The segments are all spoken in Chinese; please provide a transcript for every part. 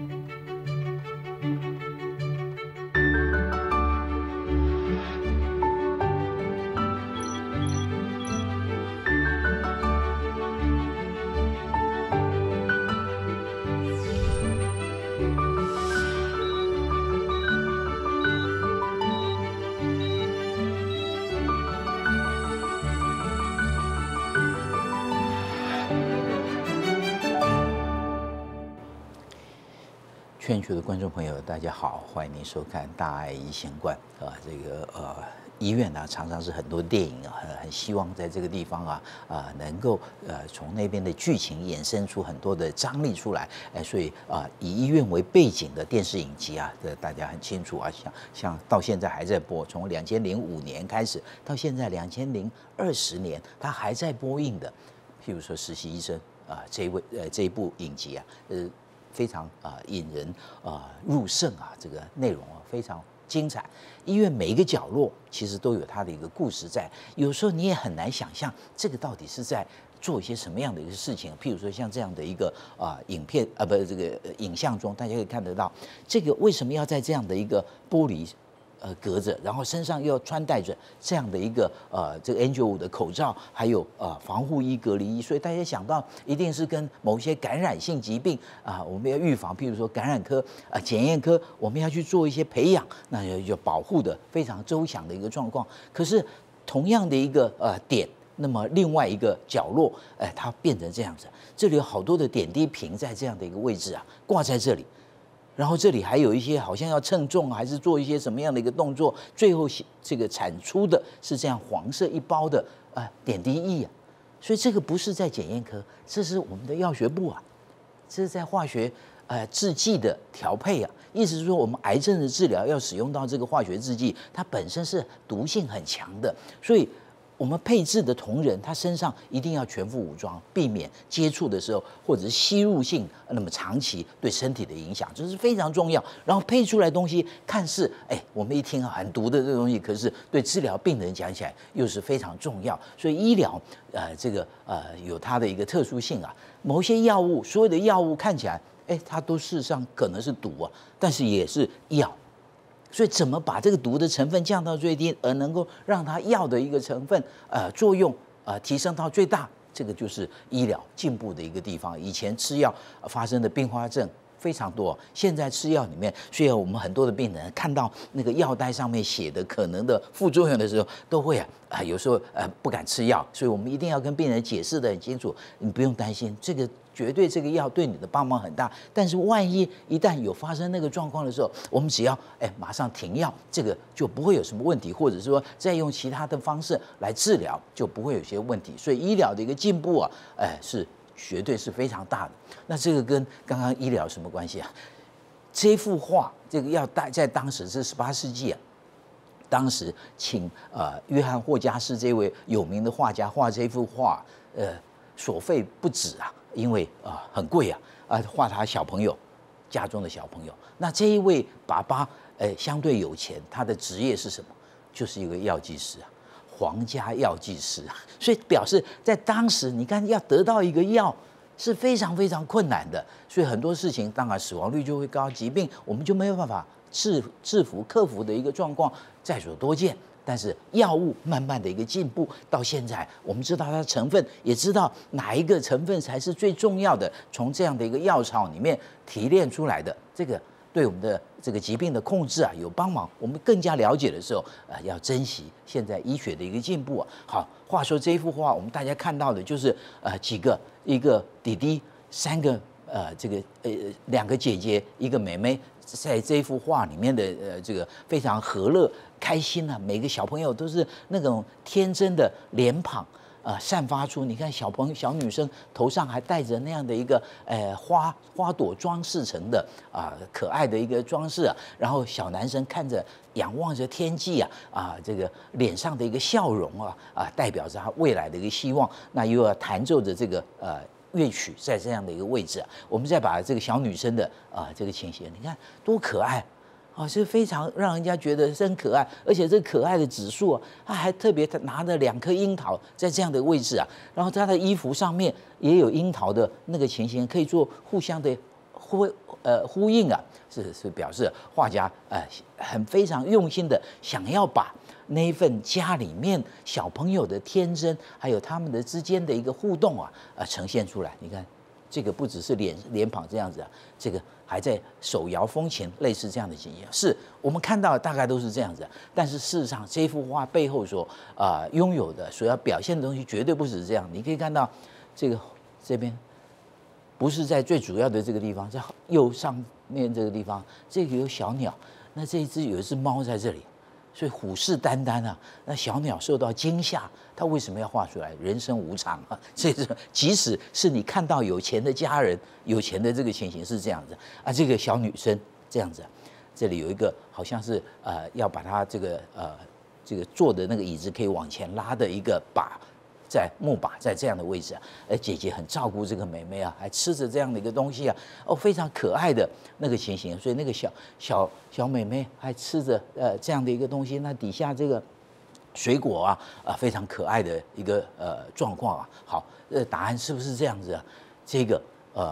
全球的观众朋友，大家好，欢迎您收看《大爱医贤观》啊，医院啊，常常是很多电影啊，很希望在这个地方能够从那边的剧情衍生出很多的张力出来，所以以医院为背景的电视影集啊，大家很清楚啊，像到现在还在播，从2005年开始到现在2020年，它还在播映的，譬如说《实习医生》啊，这一部影集啊，非常引人入胜啊，这个内容啊非常精彩。医院每一个角落其实都有它的一个故事在，有时候你也很难想象这个到底是在做一些什么样的一个事情。譬如说像这样的一个影片这个影像中，大家可以看得到，这个为什么要在这样的一个玻璃隔着，然后身上又要穿戴着这样的一个这个 N95的口罩，还有防护衣、隔离衣，所以大家想到一定是跟某些感染性疾病我们要预防，譬如说感染科检验科，我们要去做一些培养，那就保护的非常周详的一个状况。可是同样的一个点，那么另外一个角落，它变成这样子，这里有好多的点滴瓶在这样的一个位置挂在这里。然后这里还有一些好像要称重，还是做一些什么样的一个动作，最后这个产出的是这样黄色一包的点滴液所以这个不是在检验科，这是我们的药学部这是在化学制剂的调配意思是说我们癌症的治疗要使用到这个化学制剂，它本身是毒性很强的，所以我们配置的同仁，他身上一定要全副武装，避免接触的时候或者是吸入性那么长期对身体的影响，这是非常重要。然后配出来的东西看似我们一听很毒的这个东西，可是对治疗病人讲起来又是非常重要。所以医疗有它的一个特殊性某些药物，所有的药物看起来它都事实上可能是毒但是也是药。所以怎么把这个毒的成分降到最低，而能够让它药的一个成分作用提升到最大，这个就是医疗进步的一个地方。以前吃药发生的并发症非常多，现在吃药里面，虽然我们很多的病人看到那个药袋上面写的可能的副作用的时候，都会有时候不敢吃药，所以我们一定要跟病人解释得很清楚，你不用担心这个。绝对这个药对你的帮忙很大，但是万一一旦有发生那个状况的时候，我们只要马上停药，这个就不会有什么问题，或者说再用其他的方式来治疗，就不会有些问题。所以医疗的一个进步是绝对是非常大的。那这个跟刚刚医疗有什么关系这幅画，这个要在当时是18世纪当时请约翰霍加斯这位有名的画家画这幅画，所费不止因为很贵画他小朋友家中的小朋友。那这一位爸爸相对有钱，他的职业是什么？就是一个药剂师皇家药剂师所以表示在当时，你看要得到一个药是非常非常困难的，所以很多事情当然死亡率就会高，疾病我们就没有办法制服克服的一个状况在所多见。但是药物慢慢的一个进步，到现在我们知道它的成分，也知道哪一个成分才是最重要的，从这样的一个药草里面提炼出来的，这个对我们的这个疾病的控制有帮忙。我们更加了解的时候要珍惜现在医学的一个进步好，话说这一幅画，我们大家看到的就是一个弟弟，3个2个姐姐，一个妹妹，在这一幅画里面的这个非常和乐开心每个小朋友都是那种天真的脸庞散发出，你看小女生头上还戴着那样的一个花朵装饰成的可爱的一个装饰然后小男生看着仰望着天际这个脸上的一个笑容代表着他未来的一个希望，那又要弹奏着这个乐曲在这样的一个位置我们再把这个小女生的这个情形，你看多可爱是非常让人家觉得真可爱，而且这可爱的指数他还特别拿着2颗樱桃在这样的位置然后他的衣服上面也有樱桃的那个情形，可以做互相的呼应啊，是表示画家很非常用心的想要把那一份家里面小朋友的天真，还有他们的之间的一个互动啊，呈现出来。你看，这个不只是脸庞这样子啊，这个还在手摇风琴，类似这样的情形。是我们看到的大概都是这样子，但是事实上这幅画背后所拥有的、所要表现的东西绝对不只是这样。你可以看到这边。不是在最主要的这个地方，在右上面这个地方，这个有小鸟，那有一只猫在这里，所以虎视眈眈啊。那小鸟受到惊吓，它为什么要画出来？人生无常啊，所以即使是你看到有钱的家人、有钱的这个情形是这样子啊，这个小女生这样子，这里有一个好像是要把它这个坐的那个椅子可以往前拉的一个把。木把在这样的位置啊，姐姐很照顾这个妹妹啊，还吃着这样的一个东西啊，非常可爱的那个情形。所以那个小妹妹还吃着这样的一个东西，那底下这个水果啊非常可爱的一个状况啊。好，答案是不是这样子啊？这个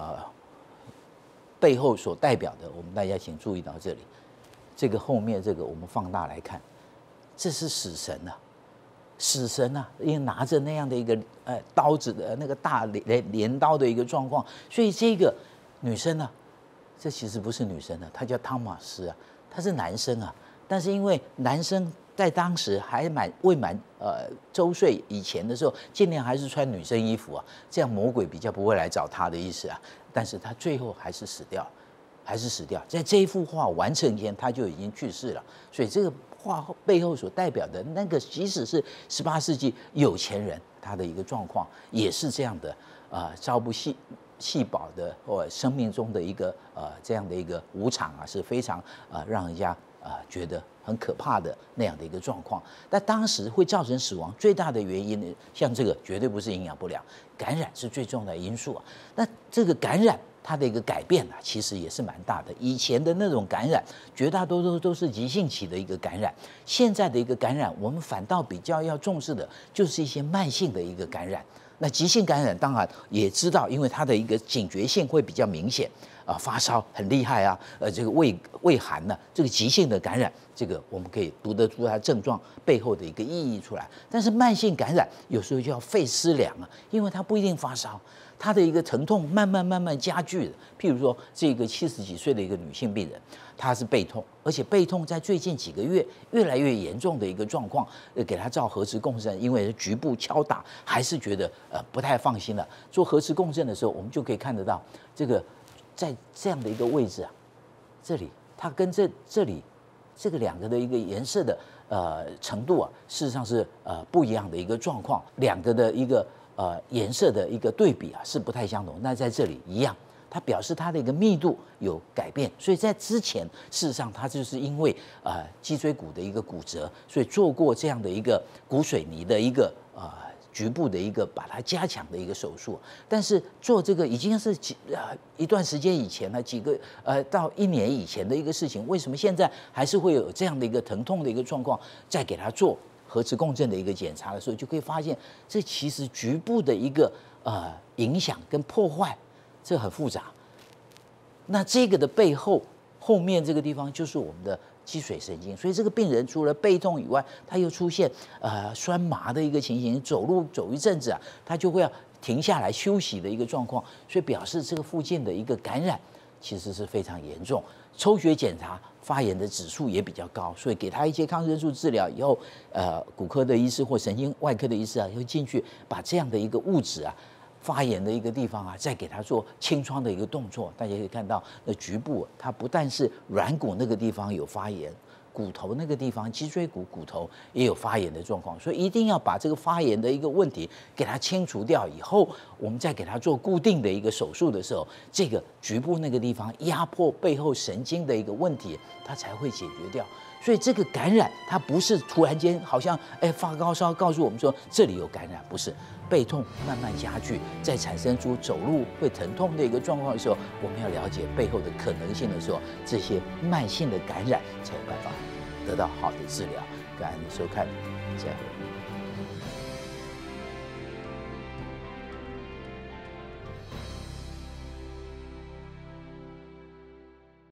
背后所代表的，我们大家请注意到这里，这个后面这个我们放大来看，这是死神啊。死神啊，因为拿着那样的一个刀子的那个大镰刀的一个状况，所以这个女生啊，这其实不是女生啊，她叫汤马斯啊，她是男生啊，但是因为男生在当时还未满周岁以前的时候，尽量还是穿女生衣服啊，这样魔鬼比较不会来找他的意思啊，但是他最后还是死掉，在这一幅画完成前他就已经去世了，所以这个。画背后所代表的那个，即使是18世纪有钱人，他的一个状况也是这样的朝不夕饱的，或生命中的一个这样的一个无常啊，是非常让人家觉得很可怕的那样的一个状况。但当时会造成死亡最大的原因呢，像这个绝对不是营养不良，感染是最重要的因素啊。那这个感染。它的一个改变啊，其实也是蛮大的。以前的那种感染，绝大多数都是急性期的一个感染。现在的一个感染，我们反倒比较要重视的，就是一些慢性的一个感染。那急性感染当然也知道，因为它的一个警觉性会比较明显啊，发烧很厉害啊，这个畏寒呢，这个急性的感染，这个我们可以读得出它症状背后的一个意义出来。但是慢性感染有时候就要费思量啊，因为它不一定发烧。他的一个疼痛慢慢加剧的，譬如说这个70几岁的一个女性病人，她是背痛，而且背痛在最近几个月越来越严重的一个状况，给她照核磁共振，因为局部敲打还是觉得不太放心了。做核磁共振的时候，我们就可以看得到这个在这样的一个位置啊，这里它跟这里这个两个的一个颜色的程度啊，事实上是不一样的一个状况，两个的一个。颜色的一个对比啊是不太相同，那在这里一样，它表示它的一个密度有改变，所以在之前事实上它就是因为脊椎骨的一个骨折，所以做过这样的一个骨水泥的一个局部的一个把它加强的一个手术，但是做这个已经是一段时间以前了，到1年以前的一个事情，为什么现在还是会有这样的一个疼痛的一个状况，再给它做？核磁共振的一个检查的时候，就可以发现，这其实局部的一个影响跟破坏，这很复杂。那这个的背后面这个地方就是我们的脊髓神经，所以这个病人除了背痛以外，他又出现酸麻的一个情形，走一阵子啊，他就会要停下来休息的一个状况，所以表示这个附近的一个感染其实是非常严重。抽血检查发炎的指数也比较高，所以给他一些抗生素治疗以后，骨科的医师或神经外科的医师啊，会进去把这样的一个物质啊，发炎的一个地方啊，再给他做清创的一个动作。大家可以看到，那局部它不但是软骨那个地方有发炎。骨头那个地方，脊椎骨骨头也有发炎的状况，所以一定要把这个发炎的一个问题给它清除掉以后，我们再给它做固定的一个手术的时候，这个局部那个地方压迫背后神经的一个问题，它才会解决掉。所以这个感染它不是突然间好像发高烧告诉我们说这里有感染，不是背痛慢慢加剧，再产生出走路会疼痛的一个状况的时候，我们要了解背后的可能性的时候，这些慢性的感染才有办法得到好的治疗。感恩你收看，再会。